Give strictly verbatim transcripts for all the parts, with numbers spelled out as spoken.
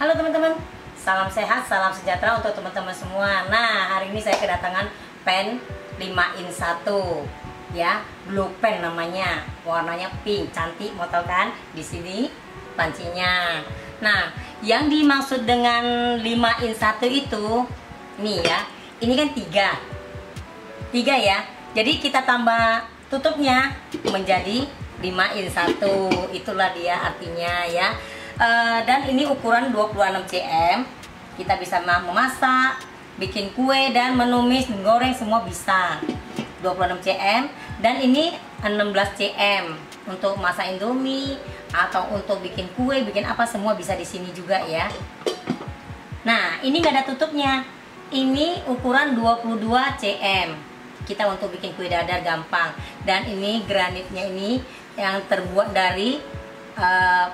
Halo teman-teman, salam sehat, salam sejahtera untuk teman-teman semua. Nah, hari ini saya kedatangan pen lima in satu ya, blue pen namanya. Warnanya pink, cantik, mau tahu kan? Di sini pancinya. Nah, yang dimaksud dengan lima in satu itu nih ya. Ini kan tiga. Tiga ya. Jadi kita tambah tutupnya menjadi lima in satu. Itulah dia artinya ya. Uh, dan ini ukuran dua puluh enam cm. Kita bisa memasak, bikin kue dan menumis, menggoreng semua bisa. dua puluh enam cm. Dan ini enam belas cm untuk masak indomie atau untuk bikin kue, bikin apa semua bisa di sini juga ya. Nah, ini nggak ada tutupnya. Ini ukuran dua puluh dua cm. Kita untuk bikin kue dadar gampang. Dan ini granitnya ini yang terbuat dari uh,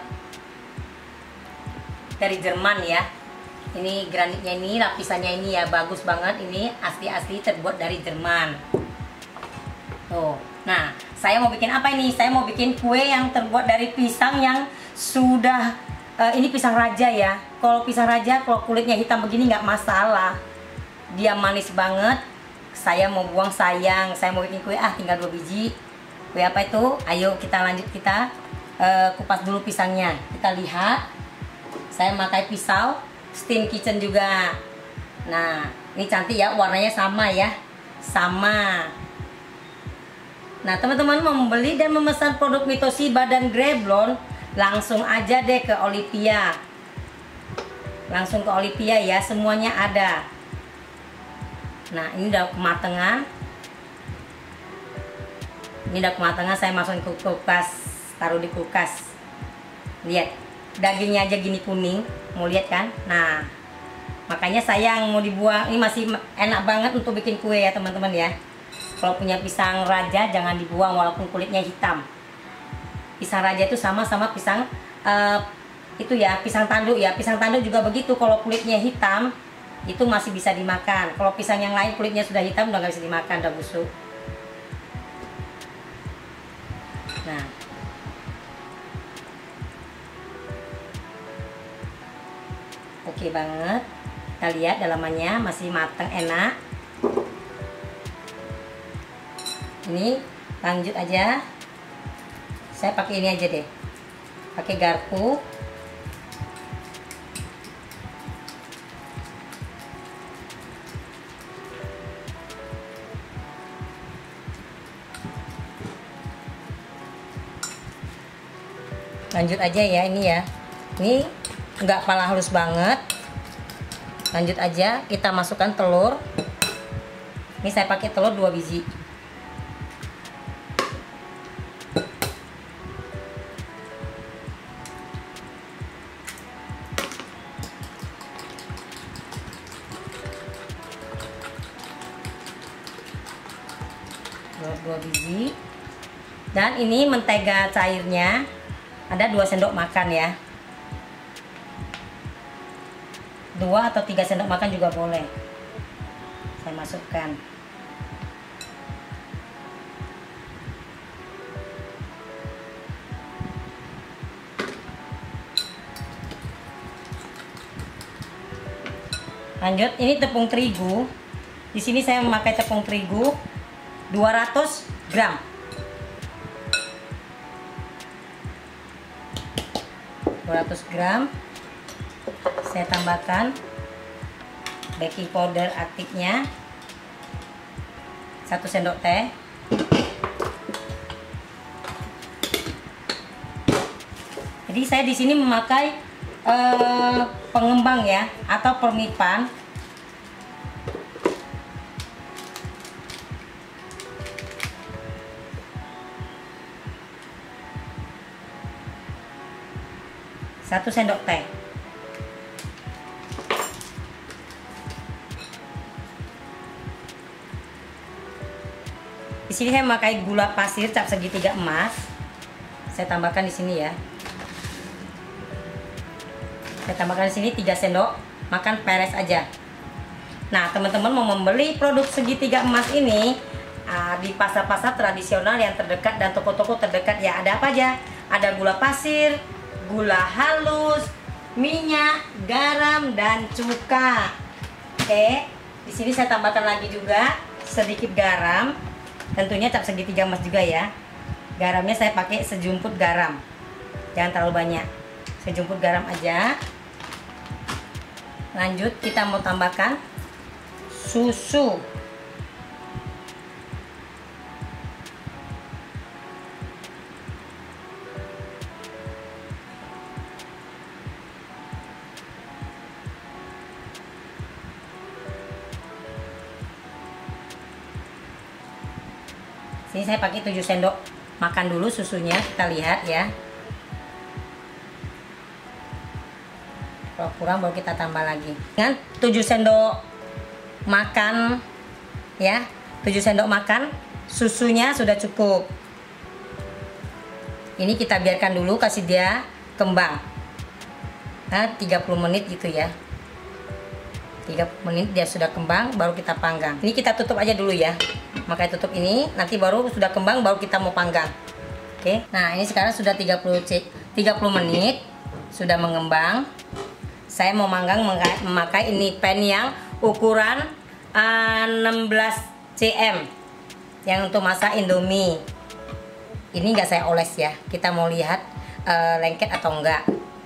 dari Jerman ya. Ini granitnya ini, lapisannya ini ya bagus banget. Ini asli-asli terbuat dari Jerman. Tuh. Nah, saya mau bikin apa ini? Saya mau bikin kue yang terbuat dari pisang yang sudah uh, ini pisang raja ya. Kalau pisang raja kalau kulitnya hitam begini nggak masalah. Dia manis banget. Saya mau buang sayang. Saya mau bikin kue ah tinggal dua biji. Kue apa itu? Ayo kita lanjut, kita uh, kupas dulu pisangnya. Kita lihat. Saya memakai pisau Steam Kitchen juga. Nah, ini cantik ya, warnanya sama ya, sama. Nah, teman-teman mau membeli dan memesan produk Mitoshiba dan Greblon, langsung aja deh ke Olivia. Langsung ke Olivia ya, semuanya ada. Nah, ini udah kematangan. Ini udah kematangan, saya masukin ke kulkas, taruh di kulkas. Lihat. Dagingnya aja gini kuning, mau lihat kan? Nah, makanya sayang mau dibuang. Ini masih enak banget untuk bikin kue ya teman-teman ya. Kalau punya pisang raja jangan dibuang walaupun kulitnya hitam. Pisang raja itu sama-sama pisang uh, itu ya, pisang tanduk ya. Pisang tanduk juga begitu, kalau kulitnya hitam itu masih bisa dimakan. Kalau pisang yang lain kulitnya sudah hitam udah nggak bisa dimakan, udah busuk. Nah, oke banget. Kita lihat dalamannya masih matang, enak. Ini lanjut aja. Saya pakai ini aja deh. Pakai garpu. Lanjut aja ya ini ya. Ini nggak pala halus banget. Lanjut aja, kita masukkan telur. Ini saya pakai telur dua biji. Telur dua biji. Dan ini mentega cairnya ada dua sendok makan ya. Dua atau tiga sendok makan juga boleh. Saya masukkan. Lanjut, ini tepung terigu. Di sini saya memakai tepung terigu dua ratus gram. dua ratus gram. Saya tambahkan baking powder aktifnya satu sendok teh. Jadi saya di sini memakai eh, pengembang ya atau permipan. Satu sendok teh. Di sini saya memakai gula pasir cap segitiga emas. Saya tambahkan di sini ya. Saya tambahkan di sini tiga sendok makan peres aja. Nah, teman-teman mau membeli produk segitiga emas ini uh, di pasar-pasar tradisional yang terdekat dan toko-toko terdekat ya, ada apa aja? Ada gula pasir, gula halus, minyak, garam dan cuka. Oke, di sini saya tambahkan lagi juga sedikit garam. Tentunya cap segitiga emas juga ya. Garamnya saya pakai sejumput garam. Jangan terlalu banyak. Sejumput garam aja. Lanjut kita mau tambahkan susu. Sini saya pakai tujuh sendok makan dulu susunya, kita lihat ya. Kalau kurang baru kita tambah lagi. Dengan tujuh sendok makan ya, tujuh sendok makan susunya sudah cukup. Ini kita biarkan dulu, kasih dia kembang. Nah, tiga puluh menit gitu ya. tiga puluh menit dia sudah kembang, baru kita panggang. Ini kita tutup aja dulu ya. Makanya tutup ini, nanti baru sudah kembang baru kita mau panggang. Oke. Nah, ini sekarang sudah tiga puluh menit sudah mengembang. Saya mau manggang memakai ini pan yang ukuran uh, enam belas cm yang untuk masak Indomie. Ini enggak saya oles ya. Kita mau lihat uh, lengket atau enggak.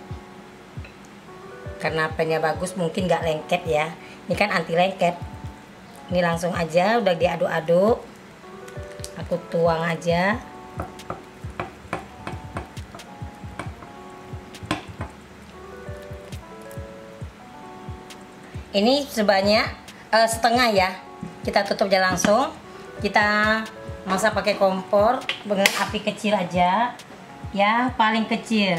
Karena pannya bagus mungkin nggak lengket ya. Ini kan anti lengket. Ini langsung aja udah diaduk-aduk. Aku tuang aja. Ini sebanyak uh, setengah ya. Kita tutup aja langsung. Kita masak pakai kompor dengan api kecil aja. Ya, paling kecil.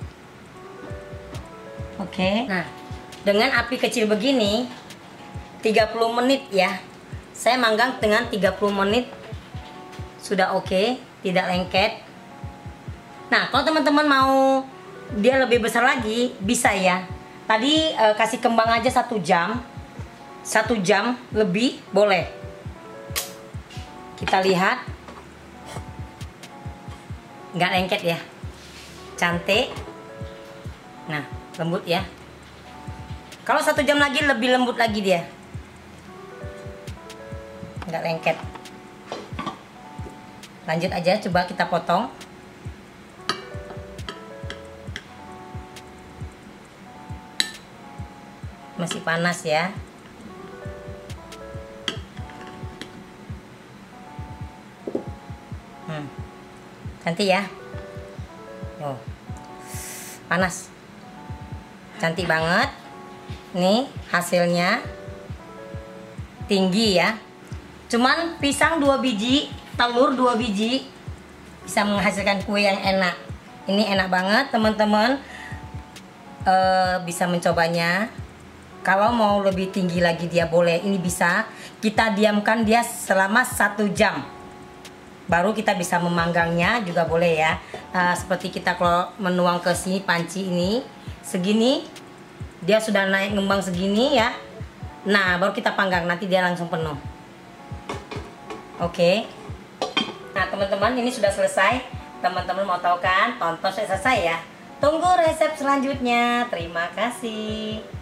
Oke, nah dengan api kecil begini tiga puluh menit ya. Saya manggang dengan tiga puluh menit sudah oke, tidak lengket. Nah, kalau teman-teman mau dia lebih besar lagi bisa ya. Tadi eh, kasih kembang aja satu jam, satu jam lebih boleh. Kita lihat, nggak lengket ya, cantik. Nah, lembut ya. Kalau satu jam lagi lebih lembut lagi dia, nggak lengket. Lanjut aja, coba kita potong. Masih panas ya. Hmm. Cantik ya. Oh, panas. Cantik banget. Nih hasilnya tinggi ya. Cuman pisang dua biji, telur dua biji bisa menghasilkan kue yang enak. Ini enak banget teman-teman. E, bisa mencobanya. Kalau mau lebih tinggi lagi dia boleh. Ini bisa kita diamkan dia selama satu jam. Baru kita bisa memanggangnya juga boleh ya. E, seperti kita kalau menuang ke sini panci ini segini, dia sudah naik ngembang segini ya. Nah, baru kita panggang, nanti dia langsung penuh. Oke. Nah, teman-teman, ini sudah selesai. Teman-teman mau tahu kan? Tonton sampai selesai ya. Tunggu resep selanjutnya. Terima kasih.